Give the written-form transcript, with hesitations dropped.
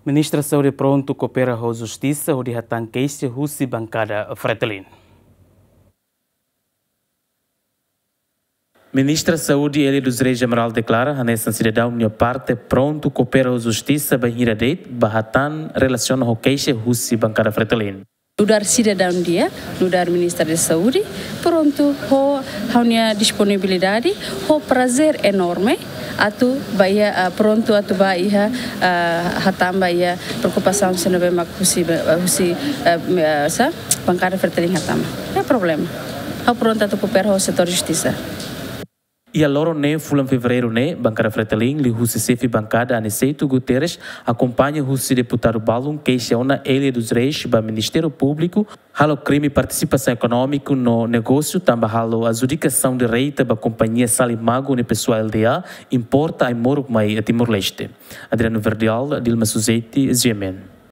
Ministra Saúde pronto coopera com a Justiça o de hatan queixa Russi bancada Fretilin. Ministra Saúde Elia dos Reis Geral declara a nessa cidadão minha parte pronto coopera com a Justiça banhira date bahatan relaciona com queixa Russi bancada Fretilin. Udar cidadão dia, udar Ministério da Saúde, pronto, hanya disponibilidade, prazer enorme, atu baia pronto atu baia hatam baia preocupação se não bem husi bancada Fretilin hatam. É problema. Pronto atu cooperar com o setor justiça. E a loro ne fulan fevereiro ne bancada Fretilin li husi sefi bancada Aniceto Guterres acompanha husi deputado Balum queixa ona Elia dos Reis ba Ministério Público halo crime participação econômico no negócio também halo adjudicação de reita ba companhia Salimago ne pessoal LDA importa ai moro mai a Timor-Leste. Adriano Verdial, Dilma Suzeti, Yemen.